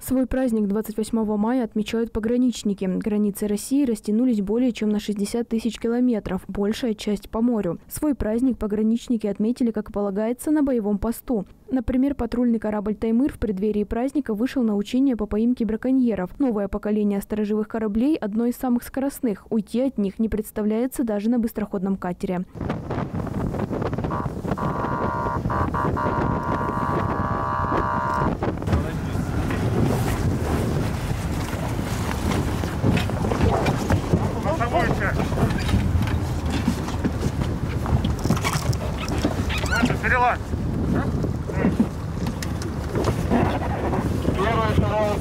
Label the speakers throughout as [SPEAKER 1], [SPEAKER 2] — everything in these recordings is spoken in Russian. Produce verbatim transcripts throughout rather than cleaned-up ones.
[SPEAKER 1] Свой праздник двадцать восьмого мая отмечают пограничники. Границы России растянулись более чем на шестьдесят тысяч километров, большая часть по морю. Свой праздник пограничники отметили, как полагается, на боевом посту. Например, патрульный корабль «Таймыр» в преддверии праздника вышел на учения по поимке браконьеров. Новое поколение сторожевых кораблей – одно из самых скоростных. Уйти от них не представляется даже на быстроходном катере.
[SPEAKER 2] Перелазь. Первый, второй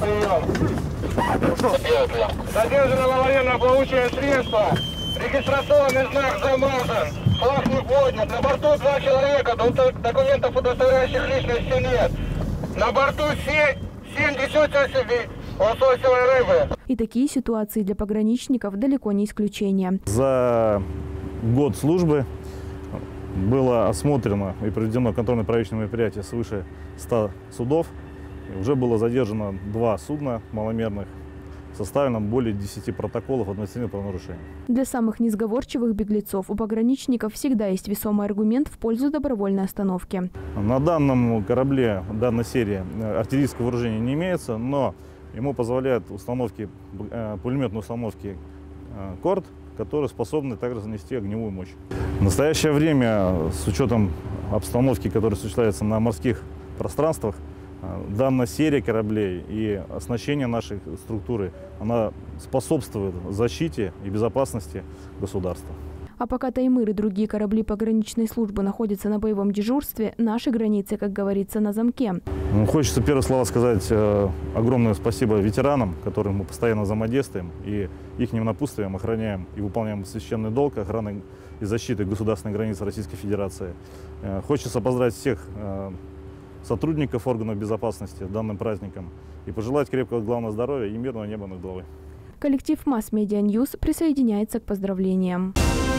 [SPEAKER 2] прием. Задержано военное получение средства. Регистрационный знак замазан. Флаг не поднят. На борту два человека. Документов, удостоверяющих личности, нет. На борту семь десятых лососевой рыбы.
[SPEAKER 1] И такие ситуации для пограничников далеко не исключение.
[SPEAKER 3] За год службы было осмотрено и проведено контрольно-проверочное мероприятие свыше ста судов. И уже было задержано два судна маломерных. Составлено более десяти протоколов административных правонарушений.
[SPEAKER 1] Для самых несговорчивых беглецов у пограничников всегда есть весомый аргумент в пользу добровольной остановки.
[SPEAKER 3] На данном корабле, данной серии, артиллерийского вооружения не имеется, но ему позволяют установки, пулеметные установки «Корд», которые способны также занести огневую мощь. В настоящее время, с учетом обстановки, которая осуществляется на морских пространствах, данная серия кораблей и оснащение нашей структуры, она способствует защите и безопасности государства.
[SPEAKER 1] А пока «Таймыр» и другие корабли пограничной службы находятся на боевом дежурстве, наши границы, как говорится, на замке.
[SPEAKER 3] Ну, хочется первые слова сказать э, огромное спасибо ветеранам, которым мы постоянно взаимодействуем, и их напутствием охраняем и выполняем священный долг охраны и защиты государственной границы Российской Федерации. Э, хочется поздравить всех э, сотрудников органов безопасности данным праздником и пожелать крепкого главного здоровья и мирного неба над головой.
[SPEAKER 1] Коллектив Масс Медиа Ньюс присоединяется к поздравлениям.